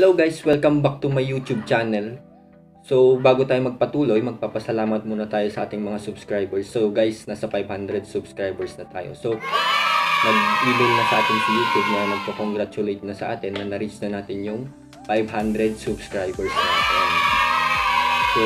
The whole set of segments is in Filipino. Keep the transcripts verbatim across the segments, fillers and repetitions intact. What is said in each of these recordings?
Hello guys, welcome back to my YouTube channel. So bago tayo magpatuloy, magpapasalamat muna tayo sa ating mga subscribers. So guys, nasa five hundred subscribers na tayo. So nag-email na sa atin si YouTube na nagpo-congratulate na sa atin na na-reach na natin yung five hundred subscribers natin. So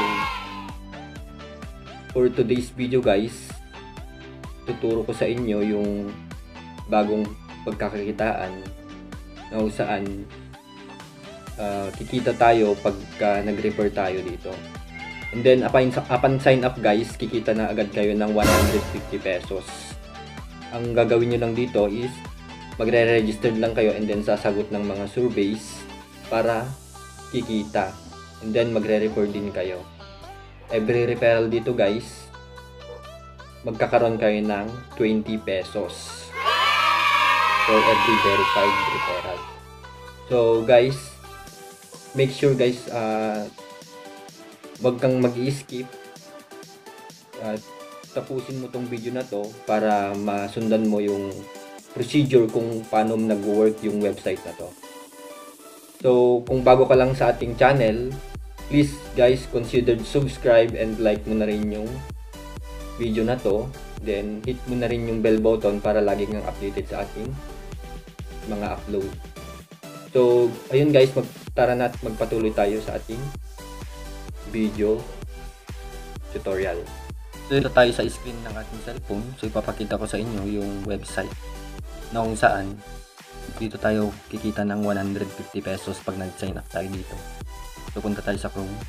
for today's video guys, tuturo ko sa inyo yung bagong pagkakakitaan na kung saan Uh, kikita tayo pagka nag-refer tayo dito. And then upon, upon sign up guys, kikita na agad kayo ng one hundred fifty pesos. Ang gagawin nyo lang dito is magre-register lang kayo and then sasagot ng mga surveys para kikita. And then magre-refer din kayo. Every referral dito guys, magkakaroon kayo ng twenty pesos for every verified referral. So guys, make sure guys, uh, wag kang mag-i-skip at uh, tapusin mo tong video na to para masundan mo yung procedure kung paano nag-work yung website na to. So kung bago ka lang sa ating channel, please guys consider subscribe and like mo na rin yung video na to, then hit mo na rin yung bell button para lagi kang updated sa ating mga upload. So ayun guys, mag tara na at magpatuloy tayo sa ating video tutorial. So dito tayo sa screen ng ating cellphone. So ipapakita ko sa inyo yung website na kung saan dito tayo kikita ng one hundred fifty pesos pag nag-sign up tayo dito. So punta tayo sa Chrome.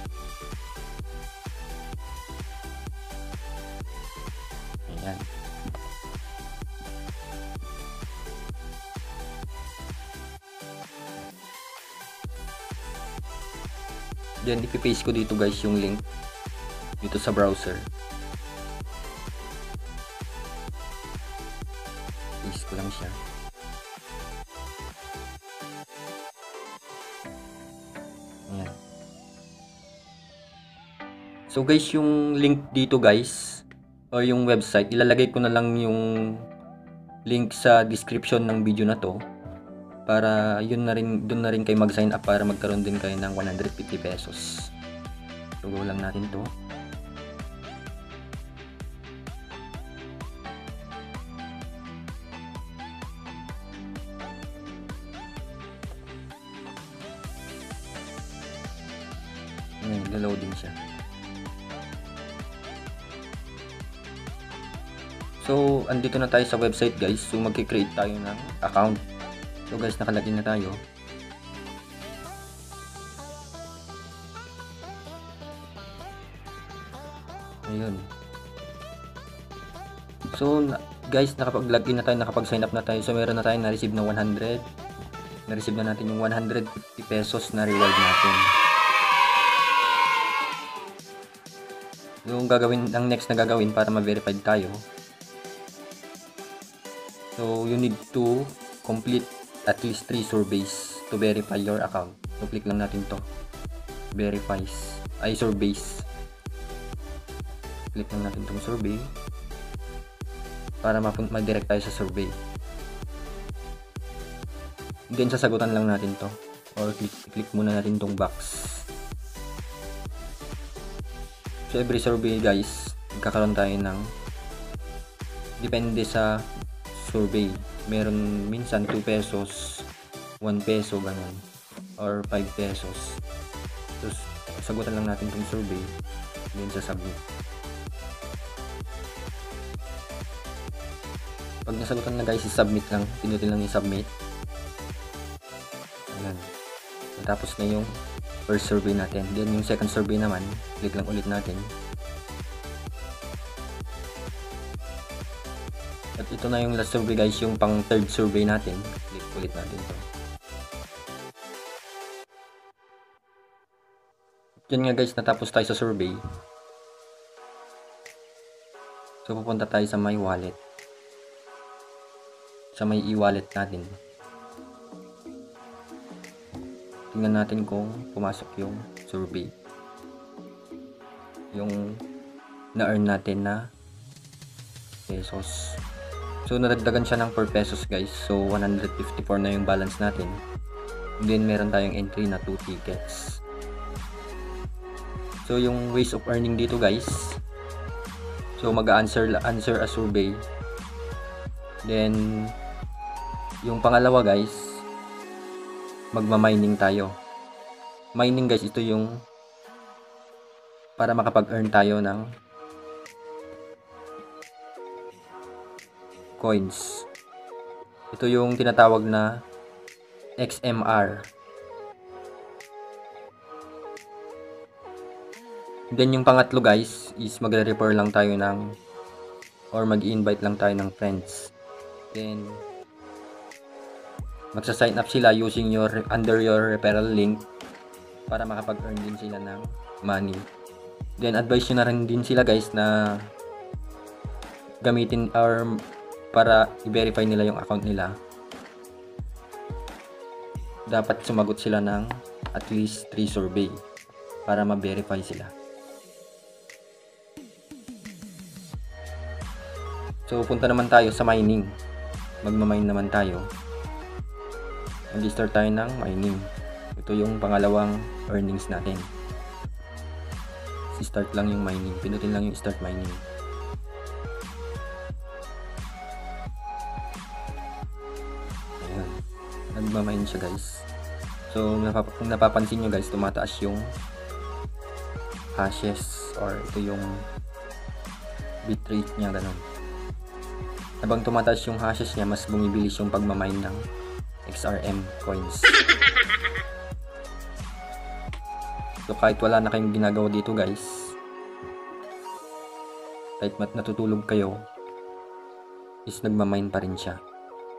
Ayan. Then ipipaste ko dito guys yung link dito sa browser. Paste ko lang siya. Ayan. So guys, yung link dito guys, or yung website, ilalagay ko na lang yung link sa description ng video na to. Para yun na rin, doon na rin kayo mag-sign up para magkaroon din kayo ng one hundred fifty pesos. So go lang natin to. Ngayon, nag-loading siya. So andito na tayo sa website guys. So magki-create tayo ng account. So guys, nakalagin na tayo. Ayun. So guys, nakapag-login na tayo, nakapag-sign up na tayo. So meron na tayong na-receive na one hundred. Na-receive na natin yung one hundred fifty pesos na reward natin. Yung gagawin, ang next na gagawin para ma-verified tayo. So you need to complete at least three surveys to verify your account. So click lang natin to, verifies ay surveys. Click lang natin tong survey para ma-direct tayo sa survey. Then sasagutan lang natin to, or click, click muna natin tong box. So every survey guys, magkakaroon tayo ng, depende sa survey, meron minsan two pesos, one peso, ganun, or five pesos. So sagutan lang natin itong survey, then sa submit. Pag nasagutan na guys, i-submit lang, pinutin lang i-submit. Ayan, natapos na yung first survey natin. Then yung second survey naman, click lang ulit natin. At ito na yung last survey guys, yung pang third survey natin. Click ulit natin to. Yan nga guys, natapos tayo sa survey. So pupunta tayo sa my wallet. Sa my e-wallet natin. Tingnan natin kung pumasok yung survey. Yung na-earn natin na pesos. So nadagdagan siya ng four pesos guys. So one hundred fifty-four na yung balance natin. And then meron tayong entry na two tickets. So yung ways of earning dito guys, so mag-answer answer a survey. Then yung pangalawa guys, magma-mining tayo. Mining guys, ito yung para makapag-earn tayo ng coins. Ito yung tinatawag na X M R. Then yung pangatlo guys is magre-refer lang tayo ng or mag-invite lang tayo ng friends. Then magsa-sign up sila using your under your referral link para makapag-earn din sila ng money. Then advise nyo na rin din sila guys na gamitin or para i-verify nila yung account nila. Dapat sumagot sila ng at least three survey para ma-verify sila. So punta naman tayo sa mining. Magma-mine naman tayo. Mag-start tayo ng mining. Ito yung pangalawang earnings natin. Si-start lang yung mining. Pinutin lang yung start mining. Ayan. Nagma-mine siya guys. So napap kung napapansin nyo guys, tumataas yung hashes or ito yung bitrate niya, ganun. Habang tumataas yung hashes niya, mas bumibilis yung pagmamine ng X R M coins. So kahit wala na kayong ginagawa dito guys, kahit mat natutulog kayo, is nagmamine pa rin siya.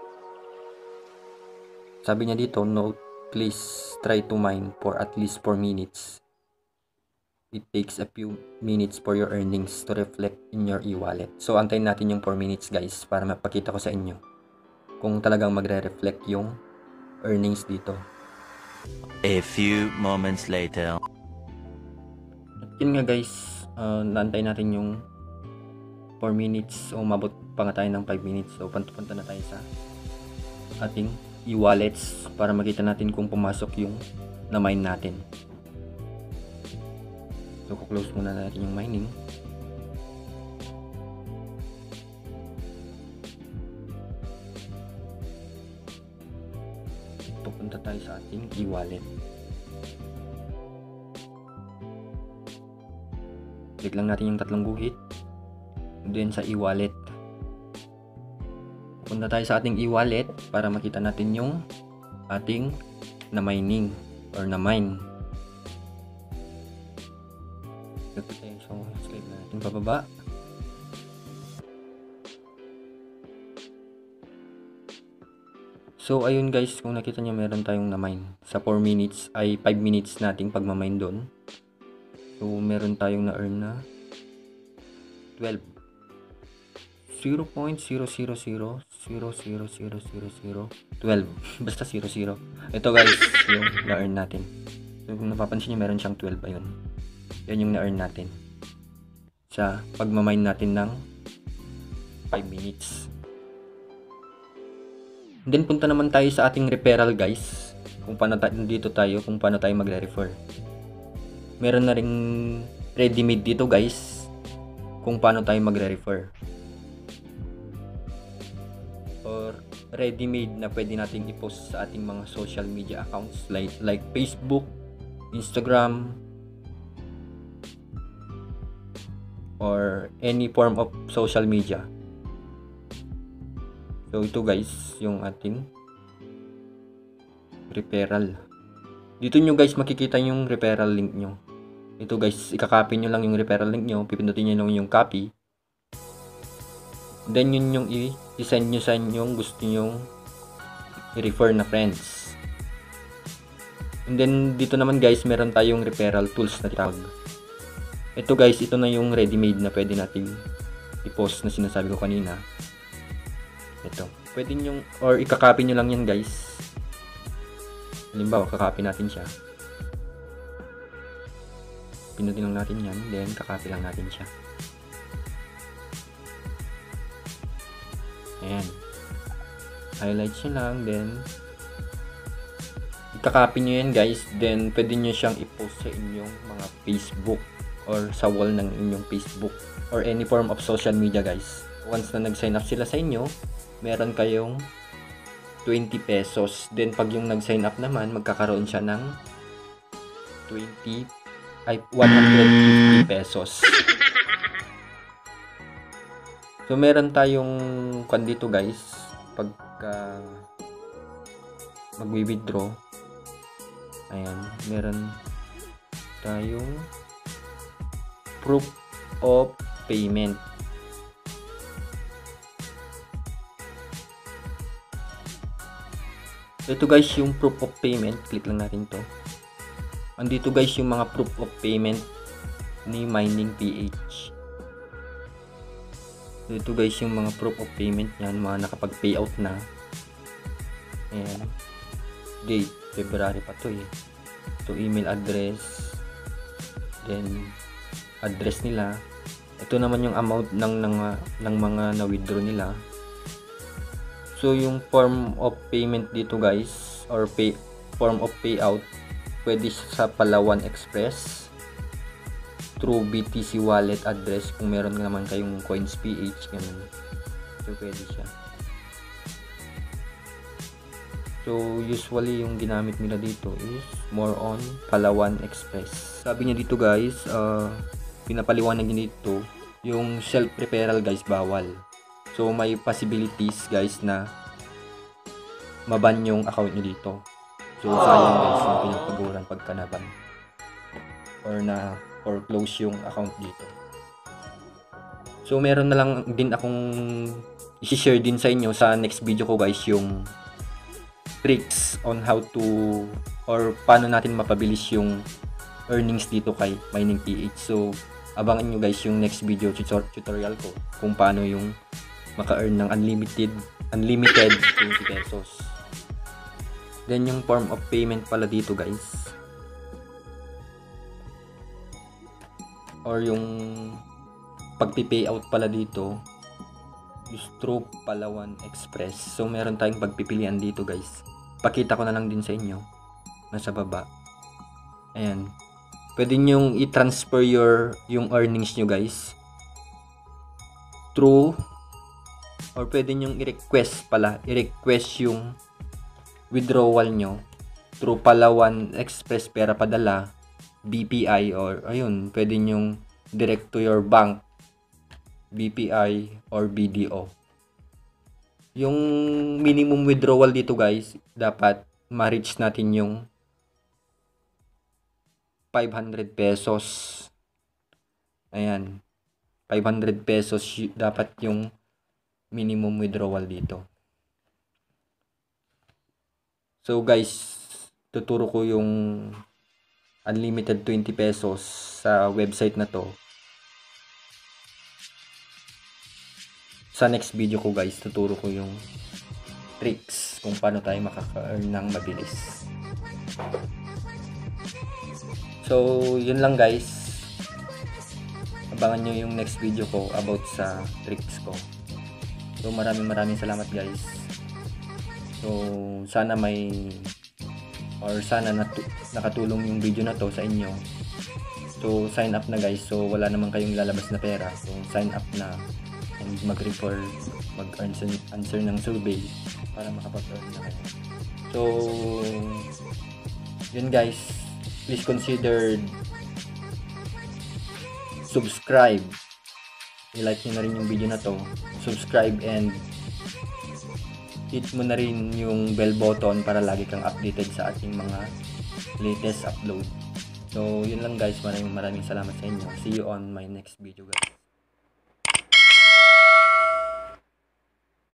Sabi niya dito, note, please try to mine for at least four minutes. It takes a few minutes for your earnings to reflect in your e-wallet. So, antayin natin yung four minutes guys para mapakita ko sa inyo kung talagang magre-reflect yung earnings dito. A few moments later. At yun nga guys, uh, naantayin natin yung four minutes. So, umabot pa nga tayo ng five minutes. So, punta-punta na tayo sa ating e-wallets para makita natin kung pumasok yung na-mine natin. So, kuklose muna natin yung mining. Pupunta tayo sa ating e-wallet. Click lang natin yung tatlong guhit. Then sa e-wallet. Pupunta tayo sa ating e-wallet para makita natin yung ating na mining or na mine. So, slide natin pababa. So, ayun guys, kung nakita nyo meron tayong na-mine. Sa four minutes ay five minutes nating pagmamine doon. So, meron tayong na-earn na twelve. zero point zero zero zero zero zero zero zero zero twelve. Basta zero zero. Ito guys, yung na-earn natin. So, kung napapansin nyo meron siyang twelve. Ayun. Yan yung na-earn natin sa pagmamine natin ng five minutes. And then punta naman tayo sa ating referral guys. Kung paano tayo dito tayo, kung paano tayo magre-refer. Meron na ring ready-made dito guys kung paano tayo magre-refer. Or ready-made na pwede nating i-post sa ating mga social media accounts like like Facebook, Instagram, or any form of social media. So ito guys, yung ating referral. Dito nyo guys makikita yung referral link nyo. Ito guys, ikakopy nyo lang yung referral link nyo, pipindutin nyo lang yung copy. Then yun yung i-send nyo sa inyong gusto nyong i-refer na friends. And then dito naman guys, meron tayong referral tools na tawag. Ito guys, ito na yung ready-made na pwede natin i-post na sinasabi ko kanina. Ito. Pwede nyo, or ikakopy nyo lang yan guys. Halimbawa, kakopy natin siya. Pinutin lang natin yan, then kakopy lang natin siya. Ayan. Highlight siya lang, then kakopy nyo yan guys, then pwede nyo siyang i-post sa inyong mga Facebook or sa wall ng inyong Facebook or any form of social media guys. Once na nag-sign up sila sa inyo, meron kayong twenty pesos. Then pag yung nag-sign up naman, magkakaroon siya ng twenty ay one hundred fifty pesos. So meron tayong kan dito guys, pagka magwi-withdraw, ayan, meron tayong proof of payment. Ito guys yung proof of payment, click lang natin to. Andito guys yung mga proof of payment ni Mining P H. Dito guys yung mga proof of payment niyan, mga nakapag-payout na. Ayan. Date, February pa to eh. So email address, then address nila. Ito naman yung amount ng ng, ng mga na-withdraw nila. So yung form of payment dito guys, or pay form of payout, pwede sa Palawan Express, through B T C wallet address kung meron naman kayong Coins P H, ganun. So pwede siya. So usually yung ginamit nila dito is more on Palawan Express. Sabi niya dito guys, uh, pinapaliwanag niya dito, yung self-referral guys bawal. So may possibilities guys na maban yung account nyo dito. So sayang guys yung pinapaguran pagka naban or na or close yung account dito. So meron na lang din akong i-share din sa inyo sa next video ko guys, yung tricks on how to or paano natin mapabilis yung earnings dito kay Mining P H. So abangan nyo guys yung next video tutorial ko kung paano yung maka-earn ng unlimited unlimited twenty pesos. Then yung form of payment pala dito guys, or yung pagpi-payout pala dito is through Palawan Express. So meron tayong pagpipilian dito guys. Pakita ko na lang din sa inyo nasa baba. Ayan. Pwede nyo i-transfer your yung earnings nyo guys through, or pwede nyo i-request pala, i-request yung withdrawal nyo through Palawan Express pera padala, B P I, or ayun, pwede nyo direct to your bank, B P I or B D O. Yung minimum withdrawal dito guys, dapat ma-reach natin yung five hundred pesos. Ayan, five hundred pesos dapat yung minimum withdrawal dito. So guys, tuturo ko yung unlimited twenty pesos sa website na to sa next video ko guys. Tuturo ko yung tricks kung paano tayo makaka-earn ng mabilis. So yun lang guys, abangan nyo yung next video ko about sa tricks ko. So maraming maraming salamat guys. So sana may or sana natu nakatulong yung video na to sa inyo. So sign up na guys. So wala naman kayong lalabas na pera. So sign up na and mag-report, mag-answer answer ng survey para makapag-earn na kayo. So yun guys, please consider subscribe. I-like nyo na rin yung video na to. Subscribe and hit mo na rin yung bell button para lagi kang updated sa ating mga latest upload. So yun lang guys, maraming maraming salamat sa inyo. See you on my next video guys.